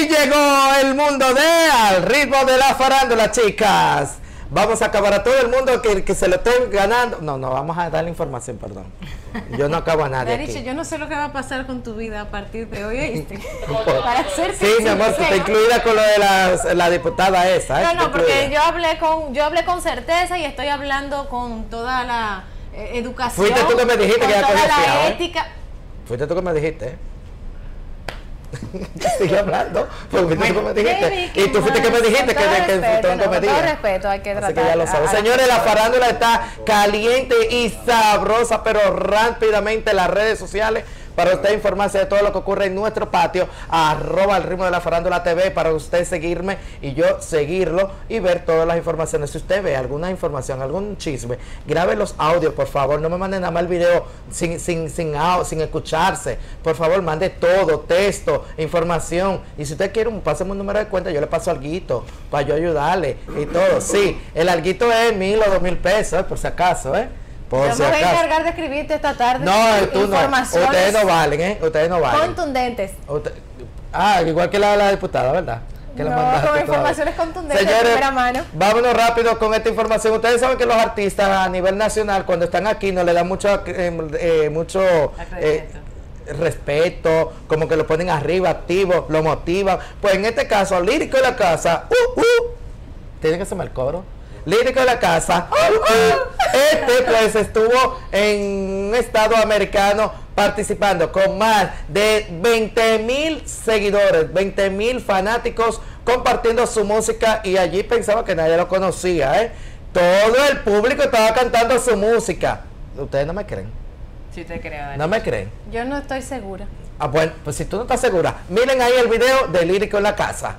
Y llegó el mundo de Al ritmo de la farándula, chicas. Vamos a acabar a todo el mundo que se lo esté ganando. No, vamos a darle información, perdón. Yo no acabo a nadie aquí. Yo no sé lo que va a pasar con tu vida a partir de hoy, ¿oíste? Para ser sí, mi amor, está incluida con lo de la diputada esa. No, porque yo hablé con certeza y estoy hablando con toda la educación. Fuiste tú que me dijiste con que ya toda conocía, la ética. Fuiste tú que me dijiste, sigue hablando, porque tú me dijiste, y tú fuiste que me dijiste que con todo respeto hay que tratar. Así que ya lo sabes. Señores, la farándula está caliente y sabrosa, pero rápidamente las redes sociales para usted informarse de todo lo que ocurre en nuestro patio, @al ritmo de la farándula TV, para usted seguirme y yo seguirlo y ver todas las informaciones. Si usted ve alguna información, algún chisme, grabe los audios, por favor, no me mande nada más el video sin escucharse, por favor, mande todo, texto, información, y si usted quiere, páseme un número de cuenta, yo le paso alguito, para yo ayudarle, y todo, sí, el alguito es 1,000 o 2,000 pesos, por si acaso, Yo me voy a encargar de escribirte esta tarde. No, tú no. Ustedes no valen, Ustedes no valen. Contundentes. Igual que la diputada, ¿verdad? Que no, con informaciones contundentes. Señores, de primera mano. Vámonos rápido con esta información. Ustedes saben que los artistas a nivel nacional, cuando están aquí, no le dan mucho respeto, como que lo ponen arriba, activo, lo motivan. Pues en este caso, Lírico de la Casa, tiene que ser el coro. Lírico de la Casa, pues estuvo en un estado americano participando con más de 20,000 seguidores, 20,000 fanáticos compartiendo su música, y allí pensaba que nadie lo conocía, Todo el público estaba cantando su música. ¿Ustedes no me creen? Sí te creo. ¿No me creen? Yo no estoy segura. Bueno, pues si tú no estás segura, miren ahí el video de Lírico en la Casa.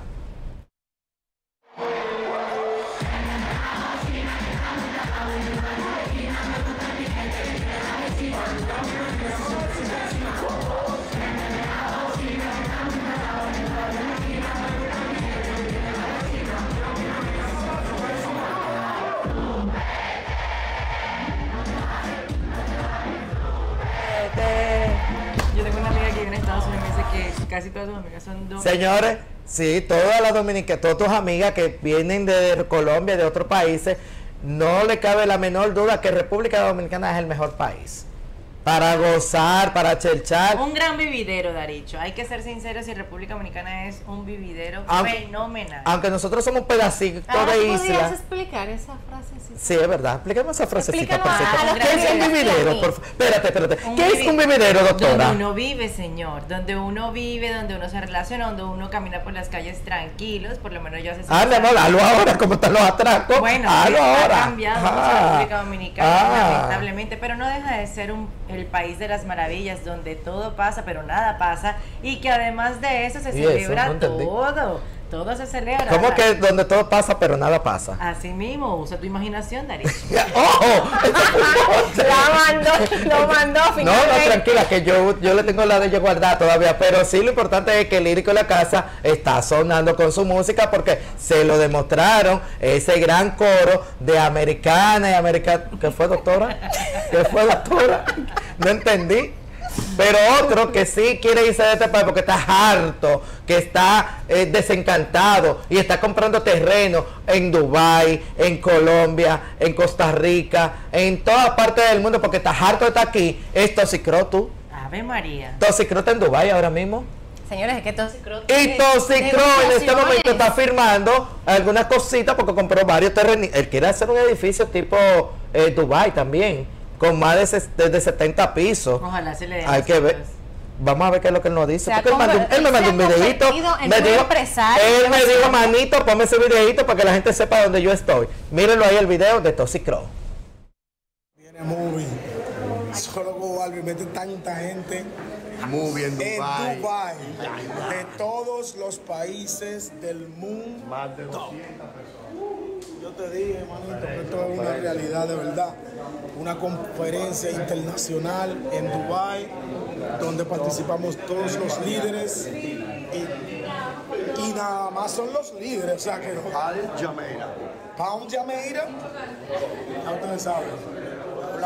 Yo tengo una amiga que vive en Estados Unidos y me dice que casi todas sus amigas son dominicanas. Señores, sí, todas las dominicanas, todas tus amigas que vienen de Colombia, de otros países, no le cabe la menor duda que República Dominicana es el mejor país para gozar, para chelchar. Un gran vividero, Daricho. Hay que ser sinceros, y República Dominicana es un vividero fenomenal. Aunque nosotros somos un pedacito de isla. ¿Podrías explicar esa frase? Sí, es verdad. Explícame esa frasecita. ¿Qué es un vividero? Espérate. ¿Qué es un vividero, doctora? Donde uno vive, señor. Donde uno vive, donde uno se relaciona, donde uno camina por las calles tranquilos. Por lo menos yo hace... mi amor, hazlo ahora, como están los atracos. Bueno, hazlo ahora. Ha cambiado mucho la República Dominicana, lamentablemente, pero no deja de ser el país de las maravillas, donde todo pasa, pero nada pasa, y que además de eso se celebra todo se celebra. ¿Cómo que donde todo pasa, pero nada pasa? Así mismo, usa tu imaginación, Darío. Lo mandó finalmente. No, tranquila, que yo le tengo la de ella guardada todavía, pero sí lo importante es que el Lírico de la Casa está sonando con su música, porque se lo demostraron ese gran coro de Americana y Americana. ¿Qué fue, doctora? No entendí. Pero otro que sí quiere irse de este país porque está harto, que está desencantado y está comprando terreno en Dubái, en Colombia, en Costa Rica, en todas partes del mundo, porque está harto de estar aquí, es Toxicro, tú. Ave María. Toxicro está en Dubái ahora mismo. Señores, es que Toxicro... Y Toxicro en este momento está firmando algunas cositas porque compró varios terrenos. Él quiere hacer un edificio tipo Dubái también, con más de 70 pisos. Ojalá se le den. Hay que ver. Vamos a ver qué es lo que él nos dice. Porque él me mandó un videito. Él me dijo, manito, ponme ese videito para que la gente sepa dónde yo estoy. Mírenlo ahí, el video de Toxicro. Viene Movie. Solo con Albi mete tanta gente. Movie en Dubái. De todos los países del mundo. Más de 200 personas. Yo te dije, hermanito, que esto es una realidad de verdad. Una conferencia internacional en Dubái, donde participamos todos los líderes y nada más son los líderes, o sea que Al Jameira. Pound Jameira, ya ustedes saben.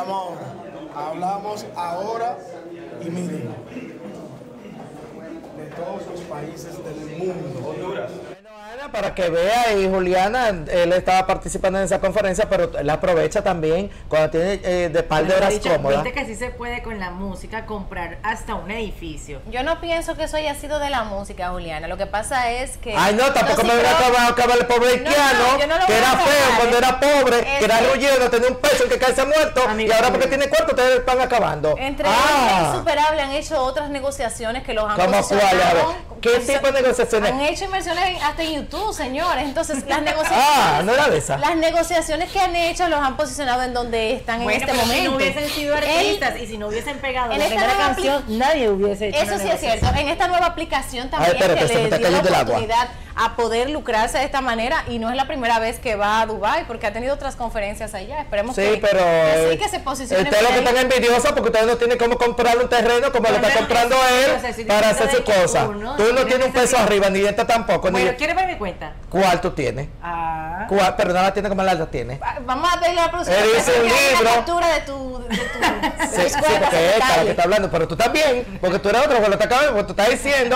Hablamos ahora y miren, de todos los países del mundo. Para que vea, y Juliana, él estaba participando en esa conferencia, pero él aprovecha también cuando tiene de par de horas cómodas. Viste que sí se puede con la música comprar hasta un edificio. Yo no pienso que eso haya sido de la música, Juliana. Lo que pasa es que... Ay, no, tampoco me voy a acabar el pobre haitiano, que era feo cuando era pobre, que era rullero, no tenía un peso, que casi muerto, y ahora porque tiene cuarto, ustedes están acabando. Entre ellos, Insuperable han hecho otras negociaciones que los han ¿Cómo cuál? ¿Qué tipo de negociaciones? Han hecho inversiones hasta en YouTube, señores. Entonces, las negociaciones... no era de esa. Las negociaciones que han hecho los han posicionado en donde están en este momento. Si no hubiesen sido artistas y si no hubiesen pegado en la primera canción, nadie hubiese hecho eso sí es cierto. En esta nueva aplicación también espérate, que le dio la oportunidad a poder lucrarse de esta manera, y no es la primera vez que va a Dubái, porque ha tenido otras conferencias allá. Esperemos que se posicione. Ustedes lo que están envidiosos porque ustedes no tienen cómo comprarle un terreno como lo está comprando él para hacer su cosa. Tú no tienes un peso arriba, ni esta tampoco. Bueno, ¿quieres ver mi cuenta? ¿Cuál tú tienes? ¿Cuál? Pero no la tiene como la tiene. Vamos a pedirle a la producción una captura de tu sí, porque esta la que está hablando, pero tú también, porque tú eres otro, porque tú estás diciendo,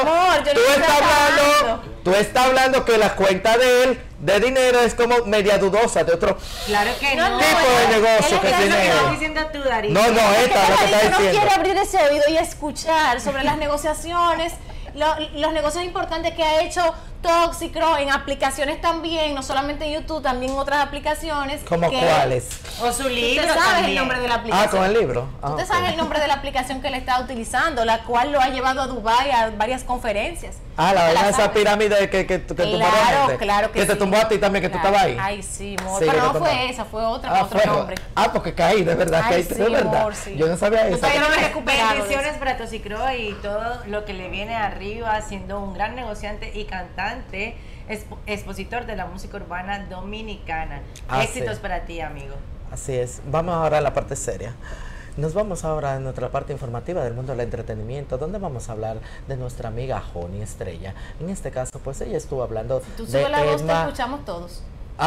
tú estás hablando que la cuenta de él de dinero es como media dudosa de otro tipo de negocio que tiene él. No, esta es lo que está diciendo. No quiere abrir ese oído y escuchar sobre las negociaciones, los negocios importantes que ha hecho Tóxico en aplicaciones también, no solamente en YouTube, también en otras aplicaciones. ¿Cómo cuáles? O su libro. ¿Tú sabes el nombre de la aplicación? Con el libro. ¿Tú sabes el nombre de la aplicación que él está utilizando, la cual lo ha llevado a Dubái a varias conferencias? La vaina de esa pirámide que tumbó a gente. Claro que te tumbó a ti también, que tú estabas ahí. Ay, sí, amor. Pero no fue esa, fue otra, otro nombre. Porque caí, de verdad. Ay, de verdad. Amor, sí. Yo no sabía eso. Bendiciones para Tóxico y todo lo que le viene arriba, siendo un gran negociante y cantante, expositor de la música urbana dominicana. Éxitos para ti, amigo. Así es. Vamos ahora a la parte seria. Nos vamos ahora a nuestra parte informativa del mundo del entretenimiento, donde vamos a hablar de nuestra amiga Joni Estrella. En este caso, pues ella estuvo hablando de sube la voz, te escuchamos todos.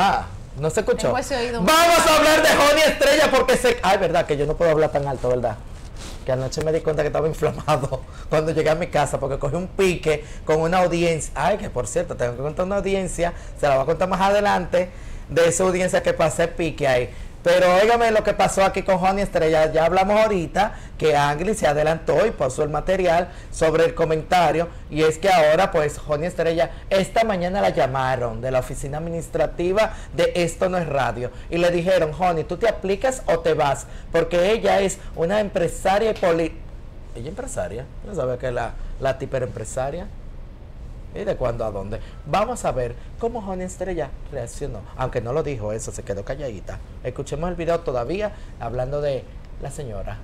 ¿No se escuchó? Vamos a hablar de Joni Estrella porque verdad que yo no puedo hablar tan alto, ¿verdad? Que anoche me di cuenta que estaba inflamado cuando llegué a mi casa porque cogí un pique con una audiencia. Que por cierto, tengo que contar una audiencia, se la voy a contar más adelante, de esa audiencia que pasé pique ahí. Pero óigame lo que pasó aquí con Joni Estrella. Ya hablamos ahorita que Angry se adelantó y pasó el material sobre el comentario, y es que ahora pues Joni Estrella esta mañana la llamaron de la oficina administrativa de Esto No Es Radio y le dijeron: Joni, ¿tú te aplicas o te vas? Porque ella es una empresaria ¿Ella empresaria? ¿No sabe que la tipa era empresaria? ¿Y de cuándo a dónde? Vamos a ver cómo Joni Estrella reaccionó. Aunque no lo dijo eso, se quedó calladita. Escuchemos el video todavía hablando de la señora.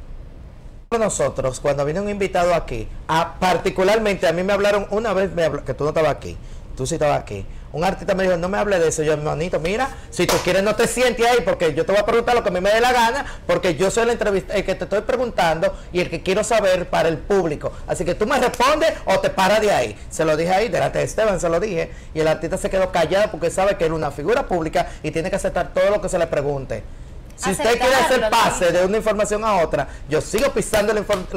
Nosotros, cuando vino un invitado aquí, particularmente a mí me hablaron una vez, que tú no estabas aquí, tú sí estabas aquí. Un artista me dijo: no me hable de eso. Yo, hermanito, mira, si tú quieres no te sientes ahí, porque yo te voy a preguntar lo que a mí me dé la gana, porque yo soy el que te estoy preguntando y el que quiero saber para el público. Así que tú me respondes o te paras de ahí. Se lo dije ahí, delante de Esteban se lo dije, y el artista se quedó callado porque sabe que él es una figura pública y tiene que aceptar todo lo que se le pregunte. Si usted quiere hacer pase de una información a otra, yo sigo pisando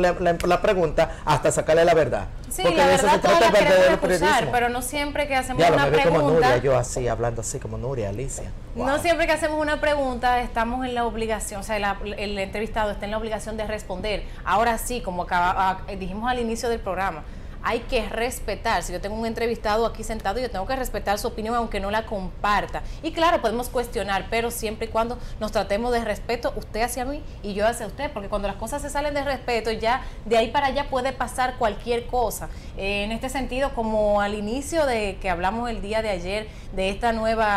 la pregunta hasta sacarle la verdad. Sí, porque la de eso verdad se trata el verdadero periodismo. periodismo. Pero no siempre que hacemos Ya una me ve pregunta... como Nuria, yo así, hablando así como Nuria, Alicia. Wow. No siempre que hacemos una pregunta estamos en la obligación, o sea, el entrevistado está en la obligación de responder. Ahora sí, como dijimos al inicio del programa, hay que respetar. Si yo tengo un entrevistado aquí sentado, yo tengo que respetar su opinión aunque no la comparta. Y claro, podemos cuestionar, pero siempre y cuando nos tratemos de respeto, usted hacia mí y yo hacia usted, porque cuando las cosas se salen de respeto, ya de ahí para allá puede pasar cualquier cosa. En este sentido, como al inicio de que hablamos el día de ayer de este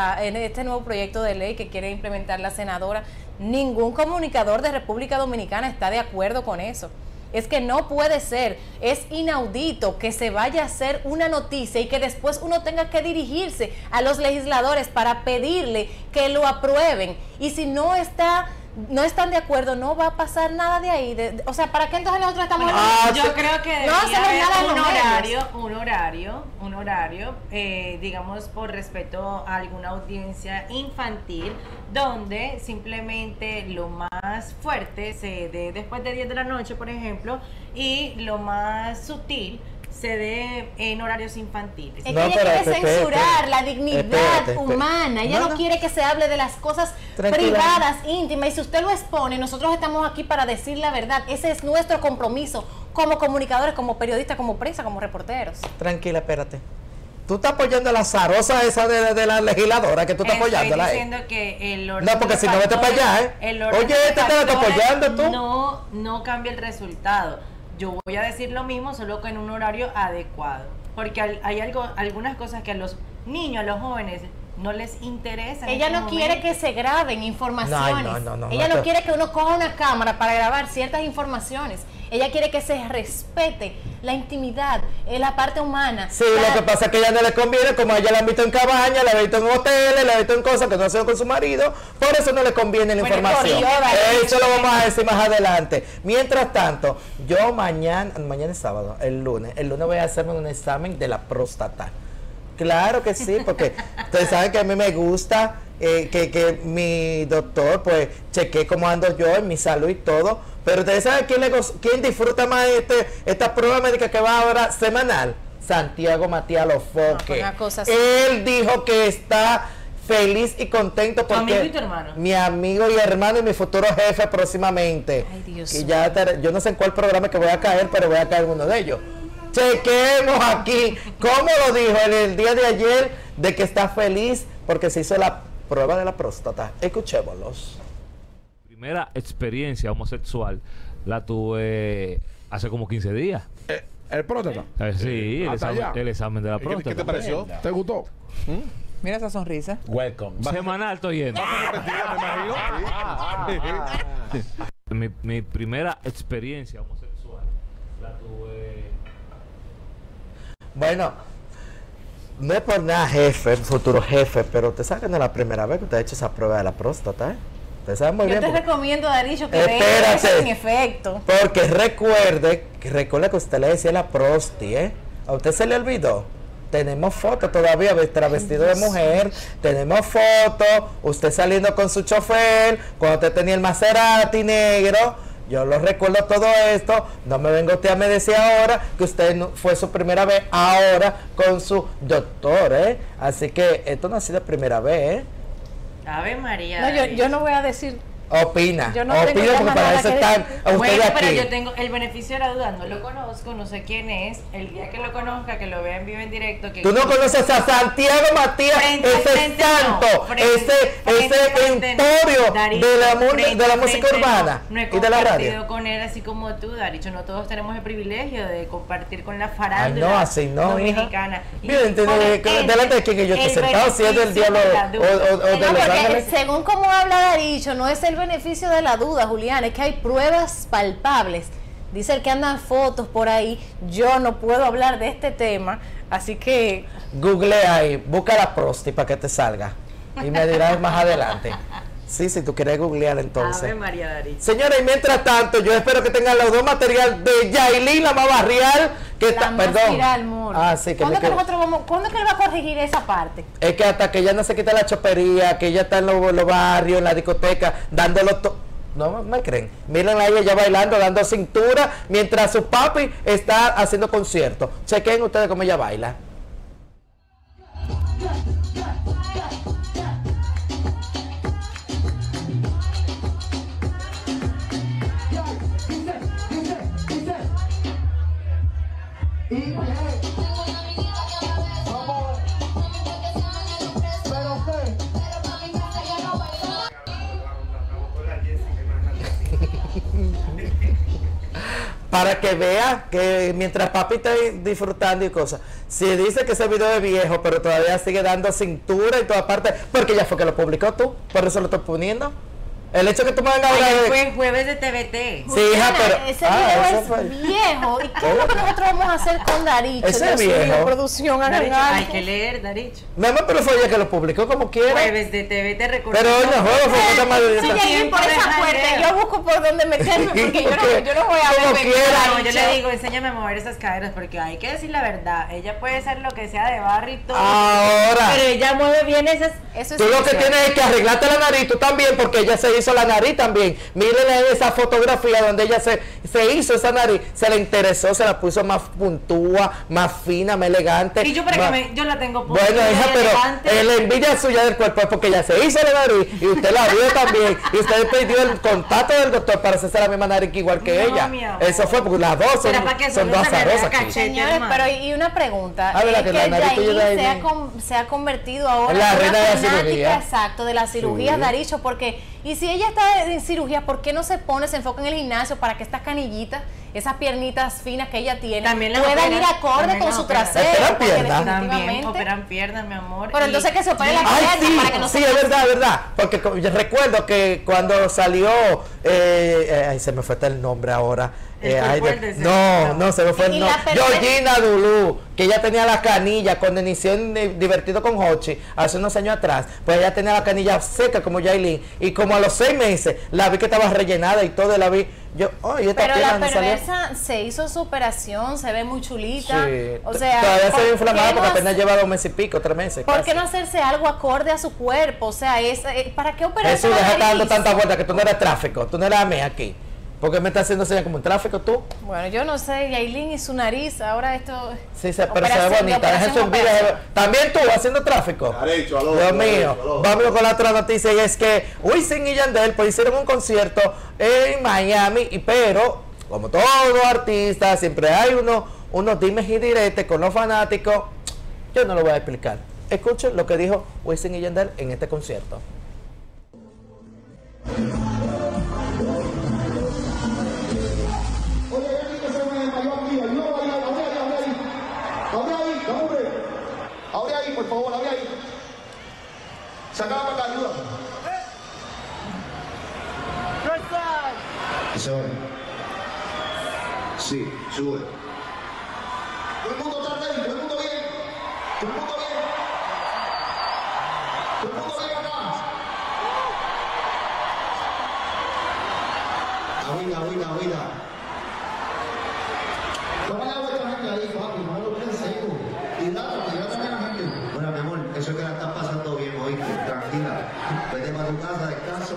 nuevo proyecto de ley que quiere implementar la senadora, ningún comunicador de República Dominicana está de acuerdo con eso. Es que no puede ser, es inaudito que se vaya a hacer una noticia y que después uno tenga que dirigirse a los legisladores para pedirle que lo aprueben. Y si no están de acuerdo, no va a pasar nada de ahí. O sea, ¿para qué entonces nosotros estamos yo creo que no hacemos nada un horario, digamos, por respeto a alguna audiencia infantil, donde simplemente lo más fuerte se dé después de 10 de la noche, por ejemplo, y lo más sutil se dé en horarios infantiles. Es que ella quiere censurar la dignidad humana. Ella no quiere que se hable de las cosas privadas, íntimas. Y si usted lo expone, nosotros estamos aquí para decir la verdad. Ese es nuestro compromiso como comunicadores, como periodistas, como prensa, como reporteros. Tranquila, espérate. Tú estás apoyando a la zarosa esa de la legisladora, que tú estás apoyando. Estoy diciendo que el orden. No, porque si no vete para allá, ¿eh? Oye, te estás apoyando tú. No cambia el resultado. Yo voy a decir lo mismo, solo que en un horario adecuado. Porque hay algunas cosas que a los niños, a los jóvenes, no les interesa. Ella no quiere que se graben informaciones. No, ella no quiere que uno coja una cámara para grabar ciertas informaciones. Ella quiere que se respete la intimidad, la parte humana. Sí, lo que pasa es que a ella no le conviene, como a ella la han visto en cabañas, la han visto en hoteles, la han visto en cosas que no hacen con su marido, por eso no le conviene la información. Eso lo vamos a decir más adelante. Mientras tanto, yo mañana es sábado, el lunes voy a hacerme un examen de la próstata. Claro que sí, porque ustedes saben que a mí me gusta que mi doctor pues chequee cómo ando yo en mi salud y todo, pero ustedes saben quién disfruta más esta prueba médica que va ahora semanal. Santiago Matías Lofoque. Él dijo que está feliz y contento porque ¿Tu amigo y tu hermano? Mi amigo y hermano y mi futuro jefe próximamente. Ay, Dios y ya yo no sé en cuál programa que voy a caer, pero voy a caer en uno de ellos. Chequemos aquí cómo lo dijo en el día de ayer, de que está feliz porque se hizo la prueba de la próstata. Escuchémoslos. Primera experiencia homosexual la tuve hace como 15 días. ¿El próstata? Sí, el examen de la próstata. ¿Qué te pareció? ¿Te gustó? Mira esa sonrisa. Welcome. Semanal estoy yendo. Mi primera experiencia homosexual la tuve. Bueno, no es por nada jefe, futuro jefe, pero usted sabe que no es la primera vez que usted ha hecho esa prueba de la próstata, ¿eh? Usted sabe muy bien. Yo te recomiendo, Darillo, que espérate, eso sin efecto. Porque recuerde que usted le decía la prosti, ¿eh? ¿A usted se le olvidó? Tenemos fotos todavía, vestido de mujer, tenemos fotos, usted saliendo con su chofer, cuando usted tenía el Maserati negro. Yo lo recuerdo todo esto, no me venga usted a me decir ahora que usted no, fue su primera vez ahora con su doctor, ¿eh? Así que esto no ha sido primera vez, ¿eh? Ave María. No, yo no voy a decir. Opina, yo no porque para eso están bueno, ustedes aquí. Pero yo tengo el beneficio de la duda, no lo conozco, no sé quién es. El día que lo conozca, que lo vea en vivo en directo. Que tú no conoces a Santiago Matías, ese santo, ese emporio de la música urbana y de la radio. Con él así como tú, Daricho, no todos tenemos el privilegio de compartir con la farándula. Ay, no, así no, dominicana. Bien, delante de quien yo estoy sentado, si es del diablo o de Los Ángeles. Según como habla Daricho, no es el beneficio de la duda, Julián, es que hay pruebas palpables. Dice el que andan fotos por ahí. Yo no puedo hablar de este tema, así que google ahí, busca la prosti para que te salga y me dirás más adelante. Sí, si tú quieres googlear entonces. Ave María Darío. Señora, y mientras tanto, yo espero que tengan los dos materiales de Yailin, la más barrial, que está, perdón. Viral, amor. Sí, que ¿Cuándo es que él va a corregir esa parte? Es que hasta que ella no se quita la chopería, que ella está en los barrios, en la discoteca, dándolo no me creen. Mírenla ahí, ella bailando, dando cintura, mientras su papi está haciendo conciertos. Chequen ustedes cómo ella baila. Para que vea que mientras papi está disfrutando y cosas, si dice que ese video es viejo, pero todavía sigue dando cintura y toda parte, porque ya fue que lo publicó tú, por eso lo estoy poniendo. El hecho que tú me vengas ahora fue jueves de TVT. Sí, hija, pero ese video es viejo. ¿Y qué es lo que nosotros vamos a hacer con Daricho? Ese es viejo. Producción, hay que leer, Daricho. Mi amor, pero fue ella que lo publicó como quiera. Jueves de TVT, recuerdo. Pero no, fue por esa puerta. Yo busco por dónde meterme porque yo no voy a ver. Quiera, yo le digo, enséñame a mover esas caderas porque hay que decir la verdad. Ella puede ser lo que sea de barrio y todo. Ahora. Pero ella mueve bien esas. Tú lo que tienes es que arreglarte la nariz tú también porque ella se hizo la nariz también. Miren esa fotografía donde ella se hizo esa nariz, se le interesó, se la puso más puntúa, más fina, más elegante. Y yo yo la tengo bueno, hija, pero la envidia suya del cuerpo es porque ella se hizo la nariz y usted la vio también y usted pidió el contacto del doctor para hacerse la misma nariz que igual que ella. Eso fue porque las dos son dos azarosas. Señores, pero y una pregunta, es que Yailin se ha convertido ahora en la reina de la cirugía. Exacto, de la cirugía, Daricho, porque y si ella está en cirugía, ¿por qué no se enfoca en el gimnasio para que estas canillitas, esas piernitas finas que ella tiene, puedan ir acorde con su trasero? También operan piernas, mi amor. Pero entonces que se opere la pierna para que no se... Sí, es verdad, porque yo recuerdo que cuando salió, se me fue el nombre ahora. No, se me fue el nombre. Georgina Dulú, que ella tenía la canilla cuando inició en Divertido con Hochi hace unos años atrás, pues ella tenía la canilla seca como Yailin, y como a los 6 meses la vi que estaba rellenada y todo, la vi yo, pero la perversa se hizo su operación, se ve muy chulita, o sea, todavía se ve inflamada porque apenas lleva 2 meses y pico, 3 meses. ¿Por qué no hacerse algo acorde a su cuerpo? O sea, ¿para qué operarse? Eso deja dando tanta vuelta que tú no eres tráfico, tú no eres a mí aquí. ¿Por qué me estás haciendo señas como un tráfico tú? Bueno, yo no sé, Yailin y su nariz, ahora esto... Sí, pero se ve bonita, deja su envidia. También tú, haciendo tráfico. Dios mío, vámonos con la otra noticia, y es que Wisin y Yandel pues hicieron un concierto en Miami, pero, como todos los artistas, siempre hay unos dimes y diretes con los fanáticos. Yo no lo voy a explicar. Escuchen lo que dijo Wisin y Yandel en este concierto. Por favor, abre ahí. Sácala para acá, ayuda. Sí, sube. Todo el mundo está ready, todo el mundo bien. Todo el mundo bien. Todo el mundo bien acá. Agüita. Toma la vuelta gente ahí, papi, no lo pienses seco. Hidrata a la gente. Bueno, mi amor, eso es que la estás pasando bien, oíste. Tranquila. Vete para tu casa, descansa.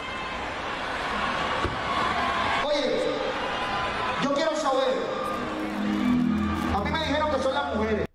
Oye, yo quiero saber. A mí me dijeron que son las mujeres.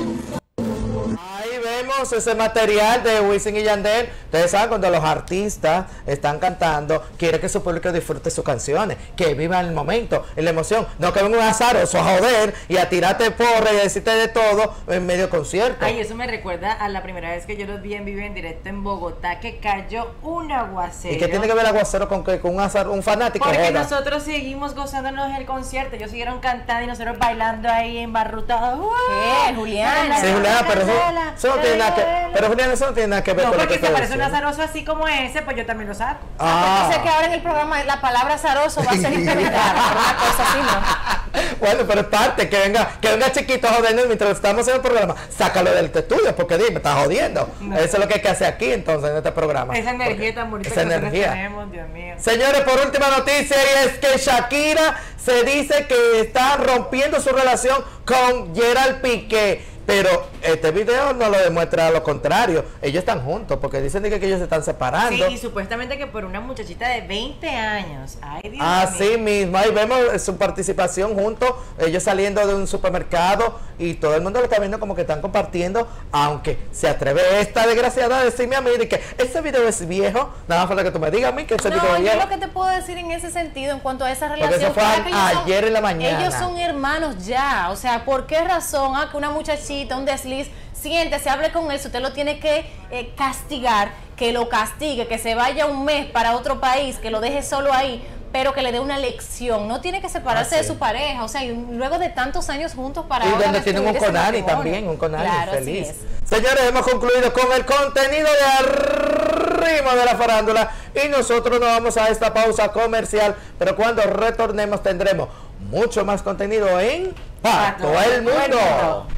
Ahí vemos ese material de Wisin y Yandel. Ustedes saben, cuando los artistas están cantando, quiere que su público disfrute sus canciones, que viva el momento, en la emoción, no que venga un azaroso a joder y a tirarte porra y a decirte de todo en medio concierto. Ay, eso me recuerda a la primera vez que yo los vi en vivo en directo en Bogotá, que cayó un aguacero. ¿Y qué tiene que ver el aguacero con un fanático? Porque nosotros seguimos gozándonos el concierto, ellos siguieron cantando y nosotros bailando ahí embarrutados. ¿Qué, Juliana? Sí, Juliana, pero eso no tiene nada que, pero Juliana, eso no tiene nada que ver con lo que te parece un azaroso así como ese, pues yo también lo saco. Entonces que ahora en el programa la palabra azaroso va a ser implementada, una cosa así, ¿no? Bueno, pero es parte, que venga chiquito a jodernos mientras estamos en el programa, sácalo del estudio, porque dime, estás jodiendo. No. Eso es lo que hay que hacer aquí entonces en este programa. Esa energía tan bonita que nosotros tenemos, Dios mío. Señores, por última noticia, y es que Shakira se dice que está rompiendo su relación con Gerald Piqué. Pero este video no lo demuestra lo contrario. Ellos están juntos porque dicen que ellos se están separando. Sí, y supuestamente que por una muchachita de 20 años. Ay, Dios mío. Así mismo, ahí vemos su participación juntos, ellos saliendo de un supermercado y todo el mundo lo está viendo como que están compartiendo, aunque se atreve esta desgraciada a decirme a mí de que ese video es viejo. Nada más falta que tú me digas a mí que ese video es viejo. Yo lo que te puedo decir en ese sentido, en cuanto a esa relación, porque eso fue ayer en la mañana. Ellos son hermanos ya, o sea, ¿por qué razón que una muchachita, un desliz, siéntese, hable con él? Si usted lo tiene que castigar, que lo castigue, que se vaya un mes para otro país, que lo deje solo ahí, pero que le dé una lección. No tiene que separarse de su pareja, o sea, y luego de tantos años juntos para ahora. Y donde tienen un Conani también, un Conani feliz. Señores, hemos concluido con el contenido de Arriba de la Farándula y nosotros nos vamos a esta pausa comercial, pero cuando retornemos tendremos mucho más contenido en Pa' Todo el Mundo.